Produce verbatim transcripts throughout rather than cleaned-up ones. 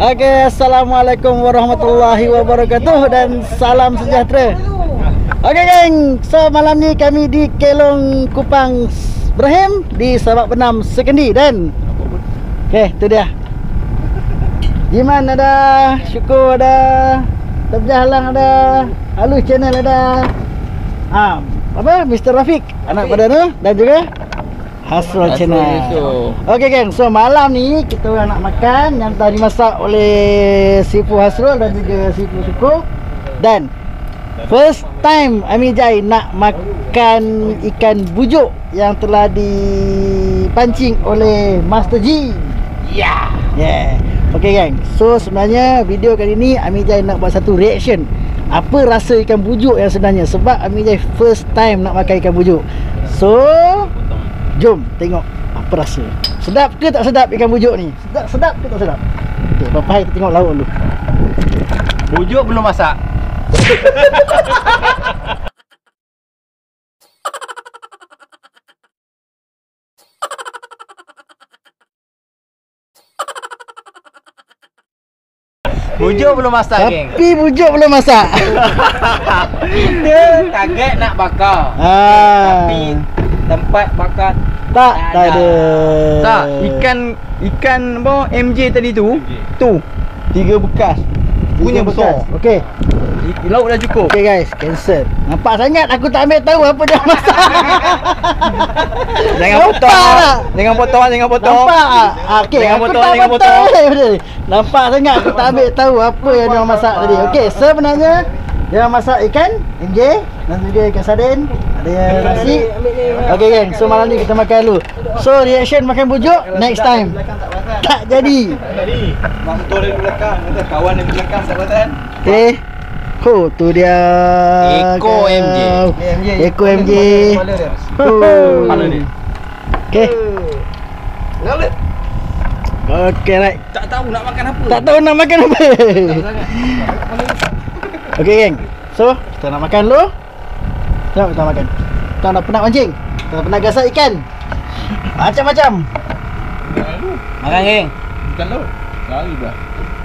Okey, assalamualaikum warahmatullahi wabarakatuh dan salam sejahtera. Okey geng, so malam ni kami di Kelong Kupang Ibrahim di Sabak Benam Sekendi dan okey, tu dia. Jiman ada, Syukur ada, Tabjah Halang ada, Halus Channel ada. Ah, apa? Mister Rafiq, anak pada tu, dan juga Hasrul Channel. Okey geng, so malam ni kita orang nak makan yang telah dimasak oleh Sifu Hasrul dan juga Sifu Syukur. Dan first time Ami Jai nak makan ikan bujuk yang telah dipancing oleh Master G. Ya, yeah. Yeah. Okey geng, so sebenarnya video kali ni Ami Jai nak buat satu reaction. Apa rasa ikan bujuk yang sebenarnya, sebab Ami Jai first time nak makan ikan bujuk. So jom tengok apa rasa. Sedap ke tak sedap ikan bujuk ni? Sedap, sedap ke tak sedap? Okey, Bapak kita tengok lauk dulu. Bujuk belum masak. Bujuk belum masak, geng. Tapi bujuk belum masak. Kita target nak bakar. Ah. Tapi tempat bakar tak, tak ada. Tak, ikan ikan apa M J tadi tu, tu tiga bekas. Punya besar. Okey. Lauk dah cukup. Okey guys, cancel. Nampak sangat aku tak ambil tahu apa dia masak. Jangan potong. Jangan potong, jangan potong. Nampak ah. Okey, jangan aku potong, tak jangan potong. potong. Nampak sangat aku tak ambil tahu apa yang dia masak tadi. Okey, sebenarnya dia masak ikan M J dan juga ikan sardin. Ada nasi. Okey geng, so malam ni kita makan dulu. So reaction makan bujuk next time. Tak jadi. Jadi, mak betul dari belakang, kata kawan dari belakang tak perasan. Okey. Oh, tu dia. Eko M J. Eko M J. Mana ni? Okey. Lalu Okey, right. tak tahu nak makan apa. Tak tahu nak makan apa. Okey geng. So, kita nak makan dulu. Jom kita makan. Kita nak penat mancing. Kita nak penat gasak ikan. Macam-macam. Makan, geng. Bukan laut. Lari dah.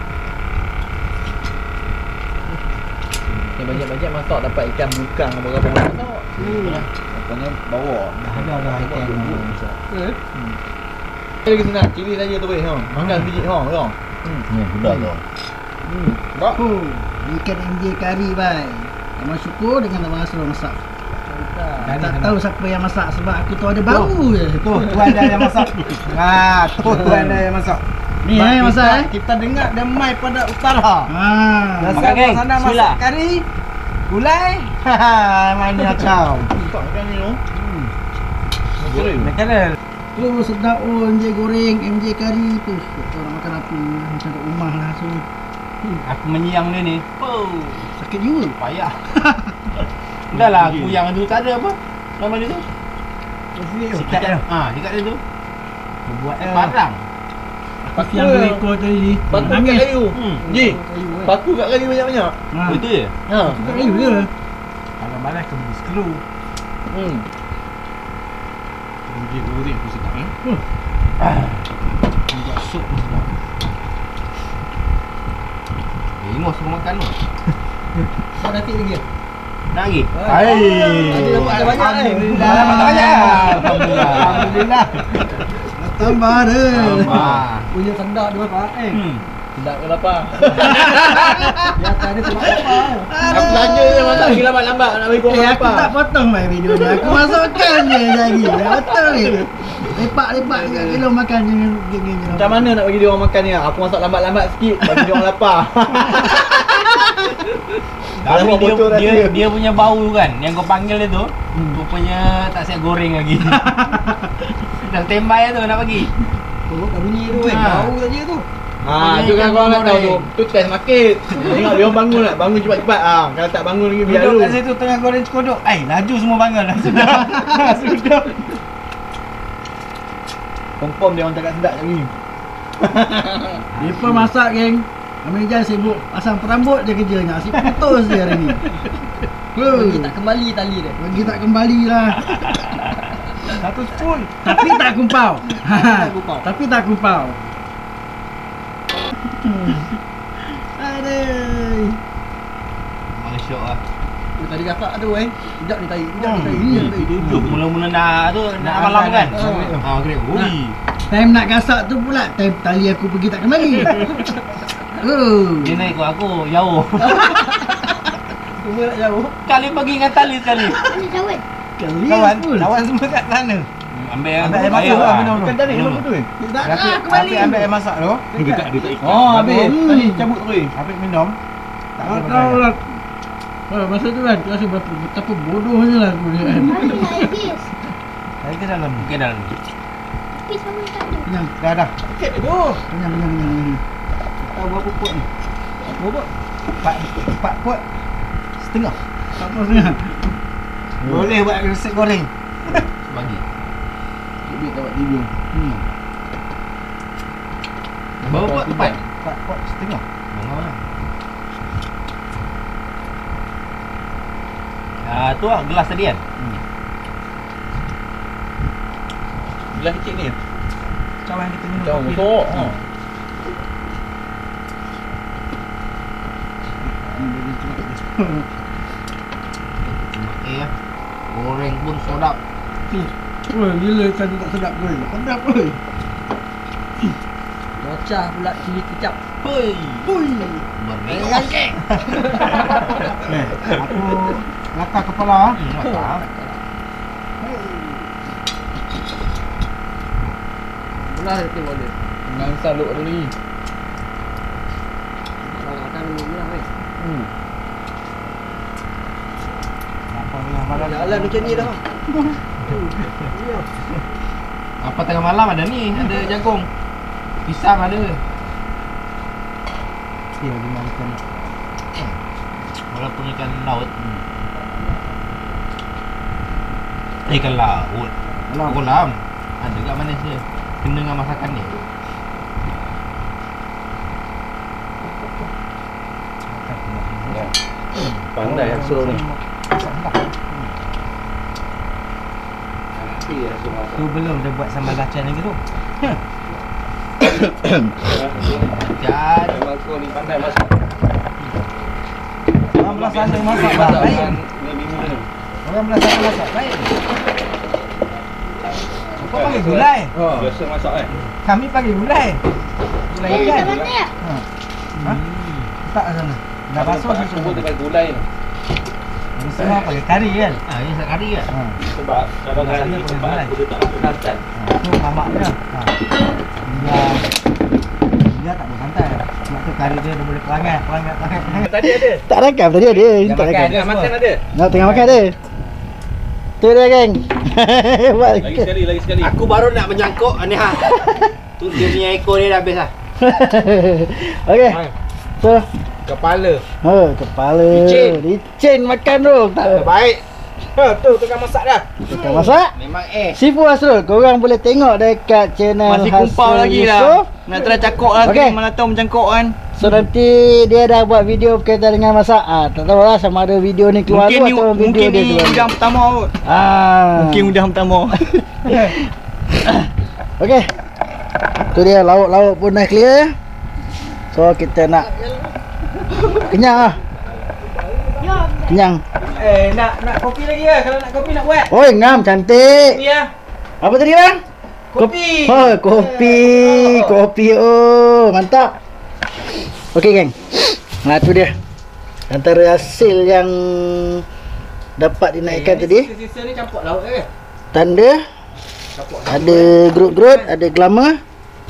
Ni banyak-banyak masak dapat ikan bukang apa apa masak. Inilah. Katanya bawa. Ada ada ikan masak. Eh? Hmm. Lagi senang, cili saja tu boleh, ha. Makan biji ha, ha. Hmm. Ni sudah tu. Hmm. Bak. Oh, ikan M J kari bai. Abang Syukur dengan Abang Hasrul masak. Tak, tak tahu siapa yang masak sebab aku tahu ada bau je. Tu, tuan dah yang masak. Ha, tu tuan dah yang masak. Ni eh masak eh. Kita dengar dia mai pada utara. Ha. Makan geng, sana masak kari. Gulai. Ha, main kacau. Tak makan ni tu. Hmm. Goreng. Makan Tu sedap oh M J goreng, M J kari tu. Kau nak makan apa? Macam kat rumah lah so. Hmm, aku menyiang dia ni. Oh, Sakit juga. payah. Dah lah, aku yang tu tak ada apa. Nama dia tu? Sikat dia. Ha, sikat dia tu. Buat eh parang. Pakai yang berekor tadi. Paku kat kayu. Hmm. Ji. Paku kat kayu banyak-banyak. Ha. Oh, itu je? Ha. Kat kayu je. Malam-malam ke beli skru. Hmm. Dia goreng tu sedap eh. Hmm. Ah. Buat sup pun sedap. Eh, Imos suruh makan tu. Kau nanti lagi. Nak lagi? Hai. Tadi dapat ada banyak eh. Alhamdulillah. Dapat banyak. Alhamdulillah. Alhamdulillah. Tambah ada. Tambah. Punya sendak dia apa eh. Hmm. Sedap ke lapar? Dia tadi sebab apa? Aku belanja je masak lagi lambat-lambat nak bagi korang Eh, aku lapar. tak potong mai video ni. Aku masukkan je lagi. Betul ni. Lepak-lepak kat kilo makan jangan geng-geng je. Macam mana nak bagi dia orang makan ni? Aku masak lambat-lambat sikit bagi dia orang lapar. Tapi Alamak, dia, bocor dah dia, dia. dia punya bau kan, yang kau panggil dia tu Hmm. rupanya tak siap goreng lagi. Dah standby tu nak bagi. Oh, kat bunyi tu kan. Ha. Bau saja tu. Ha, tu kan korang nak tahu tu. Tu test market. Tengok dia orang bangun tak? Bangun cepat-cepat. Ah, kalau tak bangun lagi biar Duduk dulu. kat situ tengah goreng cekodok. Eh, laju semua bangun dah. Sudah. Sudah. Confirm dia orang cakap sedap lagi. Depa masak geng. Amir Jan sibuk pasang perambut je kerjanya. Asyik putus dia hari ni. Bagi tak kembali tali dia. Bagi tak kembali lah. Satu spoon. Tapi tak kumpau. Tak kumpau. Tapi tak kumpau. Aduh. Memang syok lah. Oh, tadi kakak tu eh. Tidak ni tai, tidak ni tai. Ini tai. Duduk mula-mula nak tu nak malam kan. Ah, grab. Ui. Time nak gasak tu pula time tali aku pergi tak kembali. Oh. Dia naik ikut aku jauh. Semua nak jauh. Kali pergi dengan tali sekali. Mana jawab? Kali Kawan, pun. kawan semua kat sana. Ambil yang Ambil air masak lah minum tu. Kan tadi minum. minum tu. Tak Tapi nak kembali. tapi ambil air masak tu. Dekat dia tak ikut. Oh, habis. Hmm. Tadi cabut terus. Habis minum. Tak Tak apa tahu lah. Oh, masa tu kan, tu rasa berapa, betapa bodohnya lah aku ni kan. Mana nak habis? Saya ke dalam. Mungkin dalam. Tapi sama tak ada. Kenyang, Dah dah. Sikit tu. kenyang, kenyang, kenyang, kenyang. Tahu berapa pot ni? Berapa? Empat empat pot setengah. Tak apa setengah. Boleh buat resep goreng. Bagi. Lebih tak buat tidur. Hmm. Berapa pot? Empat. Empat pot setengah. Bunga lah. Ah, tu lah gelas tadi kan? Gelas kecil ni. Cawan kita minum Cawan kopi. besar. Ha. Eh ya. Goreng pun sedap. Woi, gila ikan tu tak sedap weh. Sedap weh. Bocah pula cili kicap. Hoi. Hui. Bermerah. Eh, aku lakar kepala. Hmm, mantap. Belah dia boleh. Dengan saluk tu ni. Kalau akan belah weh. Hmm. Apa tengah malam? Jalan macam ni dah. Apa tengah malam ada ni? Ada jagung. Pisang ada. Dia lagi makan. Walaupun ikan laut. Ikan laut. Malam. Kolam. Ada kat manis dia. Kena dengan masakan ni. Pandai Asro ni. Tu belum dia buat sambal belacan lagi tu. Jan. Memang kau ni pandai masak. Orang belah sana masak Masak baik. dengan ni bimbo ni. Orang belah sana masak baik. Kau panggil gulai. Ha, biasa masak kan. Kami panggil gulai. Gulai Eh, ikan. kat mana ya? Ha. Ha? Tak kat sana. Dah basuh Aku susu. pun pakai gulai ni. Ini semua pakai kari kan. Ah, ini sekali kan? Ha. Sebab kadang-kadang Biasanya di pakai tempat gulai. aku dia tak ada santan. Ha. Tu mamak dia. Ha. Dia dia tak boleh santai. Sebab tu kari dia dia boleh perangai, perangai, perangai. Tadi ada. Tak rakam tadi ada. Ini Dah tak makan rakam. dia. Tengah makan ada. Nak tengah makan ada. Tu dia geng. Buat Lagi sekali, lagi sekali. Aku baru nak menyangkuk ni ha. Tu dia punya ekor dia dah habis lah. Okey. So, Kepala. oh, kepala. Licin. Licin makan tu. Tak Baik. Ha, tu tengah masak dah. Kita masak. Memang eh. Sifu Asrul, korang boleh tengok dekat channel Masih Hasrul kumpau lagi Yusof. lah. Nak try cakok lagi. Okey. Mana tahu mencangkok kan. So nanti dia dah buat video berkaitan dengan masak. Ah, tak tahu lah sama ada video ni keluar Mungkin tu ni atau video mungkin dia ni keluar. udang pertama kot. Ah. Mungkin udang pertama. Okey. Tu dia lauk-lauk pun dah clear. So kita nak kenyang lah. Kenyang. Eh, nak nak kopi lagi ke? Kalau nak kopi nak buat. Oi, ngam cantik. Kopi ya. Apa tadi bang? Kopi. Oh, kopi. Kopi. Oh, mantap. Okey, geng. Nah, tu dia. Antara hasil yang dapat dinaikkan tadi. Sisa ni campur lauk ke? Tanda ada gerut-gerut, ada glamour.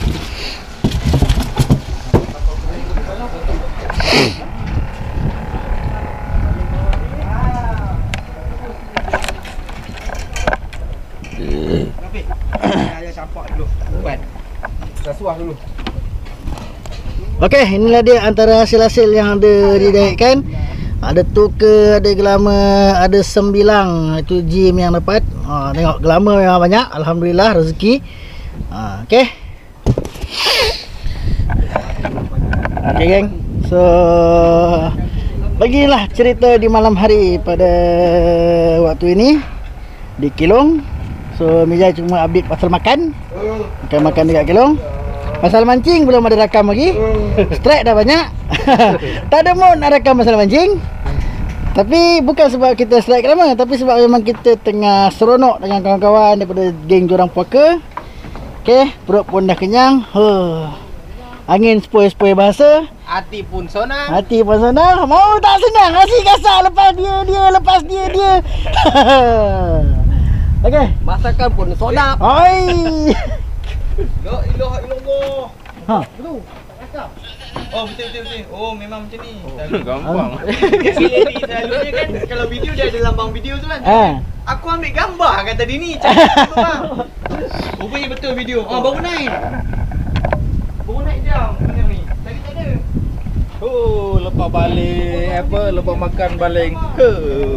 Kopi. Saya campak dulu. Buat. Saya suah dulu. Okey, inilah dia antara hasil-hasil yang ada dinaikkan. Ada tuker, ada glamour, ada sembilang. Itu Jim yang dapat. Ha, tengok glamour memang banyak. Alhamdulillah rezeki. Ha, okey. Okey geng. So bagilah cerita di malam hari pada waktu ini di Kelong. So Mijai cuma update pasal makan. Makan-makan dekat Kelong. Pasal mancing belum ada rakam lagi. Strike dah banyak. Tak ada mood nak rakam pasal mancing. Tapi bukan sebab kita strike lama, tapi sebab memang kita tengah seronok dengan kawan-kawan daripada geng Jurang Puaka. Okey, perut pun dah kenyang. Huh. Angin sepoi-sepoi bahasa. Hati pun sonang. Hati pun senang. Mau tak senang? Asyik kasar lepas dia, dia, lepas dia, dia. Okey. Masakan pun sedap. Oi. La ilaha illallah. Ha. Betul. Oh betul betul betul. Oh memang macam ni. Gampang. Bila ni selalunya kan kalau video dia ada lambang video tu kan. Ah. Aku ambil gambar kan tadi ni. Cakap tu bang. Rupanya betul video. Oh baru naik. Baru naik jam benda ni. Tadi tak ada. Oh, lepas balik apa? Lepas makan baling. Ke.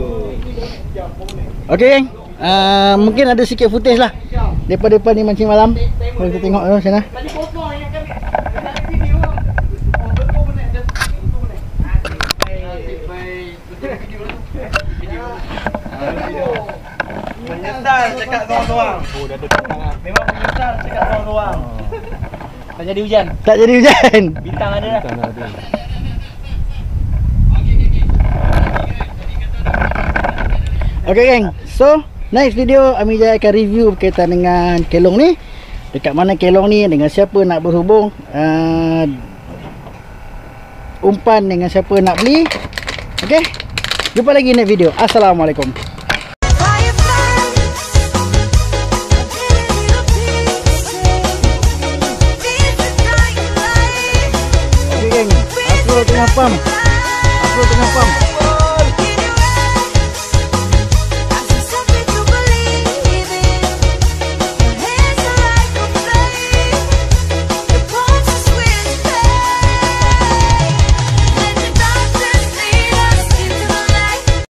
Okey geng. Uh, mungkin ada sikit footage lah daripada depan ni mancing malam. Mari kita tengok dulu sana. Tadi potong yang kami. Ada video. Oh betul benar. Ada betul benar. Baik baik. Betul video tu. Video. Ah video. Menyesal cakap seorang-seorang. Oh, dah ada tangan. Memang menyesal cakap seorang-seorang. Tak jadi hujan. Tak jadi hujan. Bintang ada dah. Bintang ada. Okey geng. So, next video Ami Jaya akan review berkaitan dengan kelong ni. Dekat mana kelong ni, dengan siapa nak berhubung, uh, umpan dengan siapa nak beli. Okey. Jumpa lagi next video. Assalamualaikum. Okey geng. Aku tengah pam. Aku tengah pam.